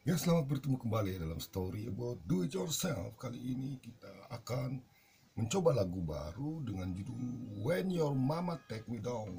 Ya, selamat bertemu kembali dalam Story About Do It Yourself. Kali ini kita akan mencoba lagu baru dengan judul When Your Mama Take Me Down.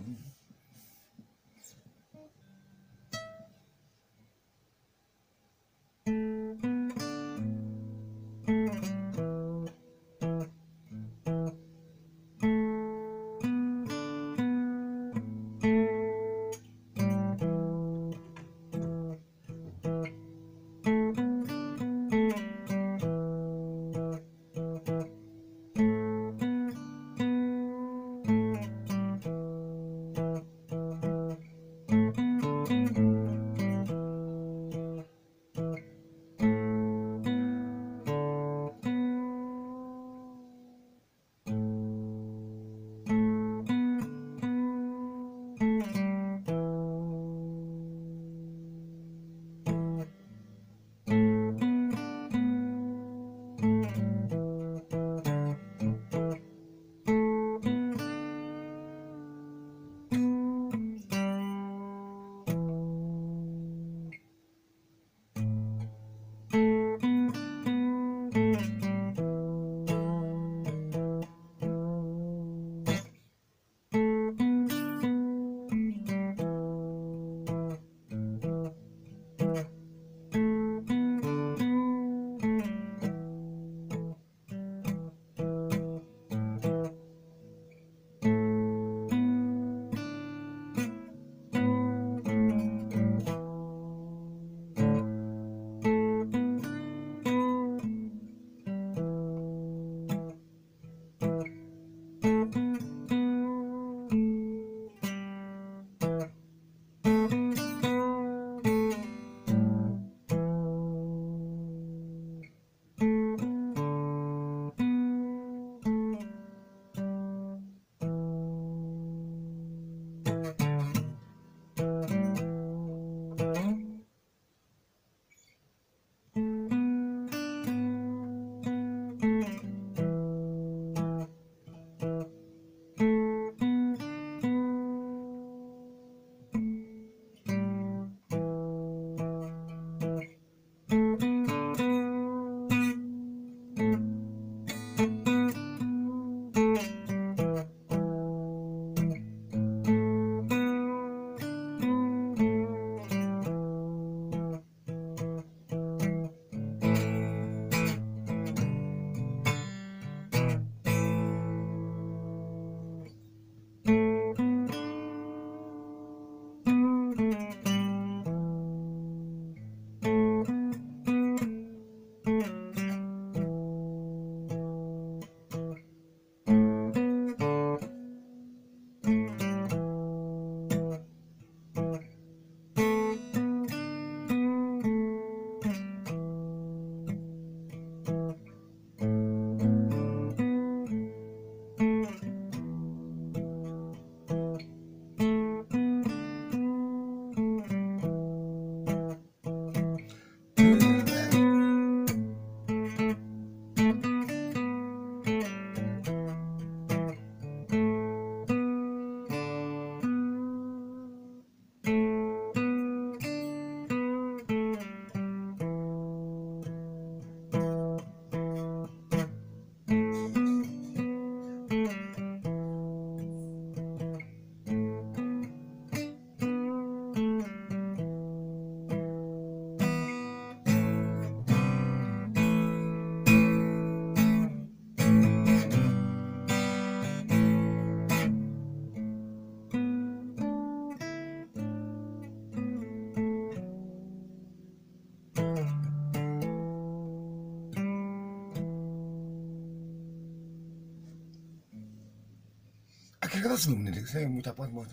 Akhir kata sebelum ini saya mengucapkan bahwa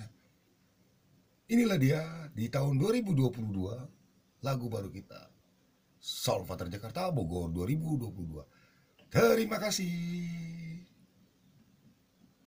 inilah dia di tahun 2022 lagu baru kita Soul Father Jakarta Bogor 2022. Terima kasih.